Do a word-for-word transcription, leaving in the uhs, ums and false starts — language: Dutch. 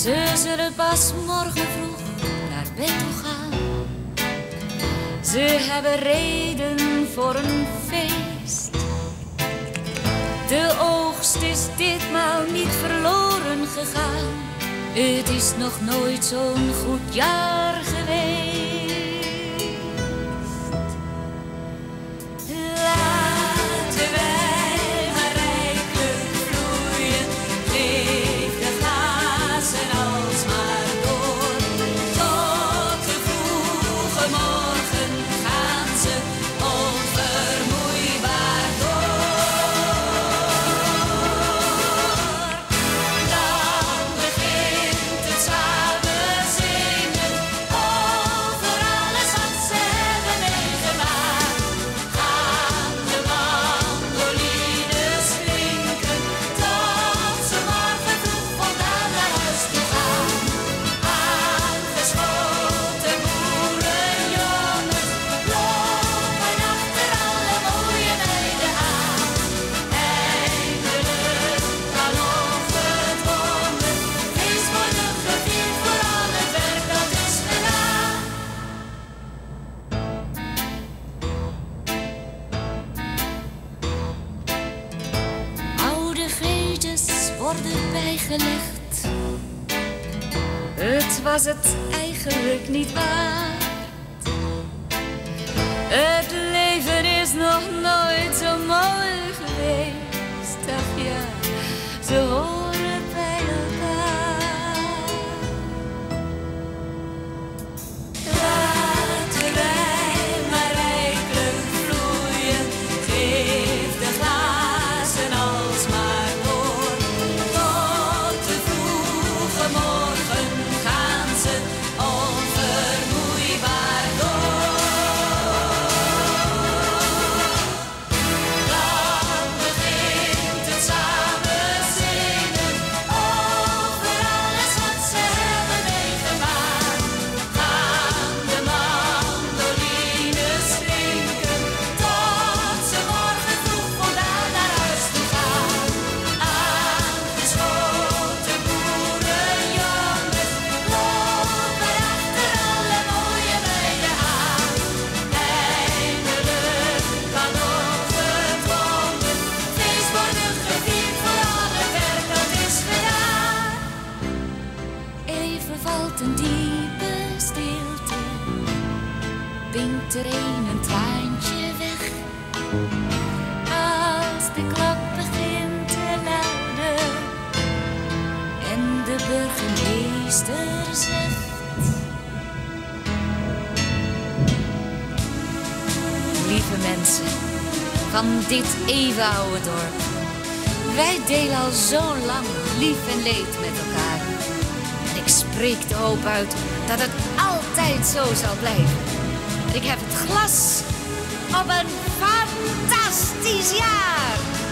Ze zullen pas morgen vroeg naar bed toe gaan. Ze hebben reden voor een feest. De oogst is ditmaal niet verloren gegaan. Het is nog nooit zo'n goed jaar geweest. Laten wij maar rijkelijk vloeien. Geef de glazen alsmaar door. Tot de vroege morgen gaan ze onvermoeibaar door. Dan begint het samen zingen over alles wat ze hebben meegemaakt. Gaan de mandolines klinken tot ze morgen vroeg voldaan naar huis toe gaan. Aangeschoten boerenjongens lopen achter alle mooie meiden aan. Eindelijk kan ongedwongen feest worden gevierd voor al het werk dat is gedaan. Oude veetjes worden bijgelegd. Het was het eigenlijk niet waard. Het leven is nog nooit zo mooi geweest. Ach ja, ze horen bij elkaar. Laten wij maar rijkelijk vloeien. Geef de glazen alsmaar door. Tot de vroege morgen gaan ze onvermoeibaar door. Dan begint het samen zingen over alles wat ze hebben meegemaakt. Gaan de mandolines klinken tot ze morgen vroeg voldaan naar huis toe gaan. Aangeschoten boerenjongens lopen achter alle mooie meiden aan. Eindelijk kan ongedwongen feest worden gevierd voor al het werk dat is gedaan. Even valt een diepe stilte, pinkt er een een traantje weg. Als de klok begint te luiden en de burgemeester zegt: lieve mensen van dit eeuwenoude dorp, wij delen al zo lang lief en leed met elkaar. En ik spreek de hoop uit dat het altijd zo zal blijven. En ik heb het glas op een fantastisch jaar.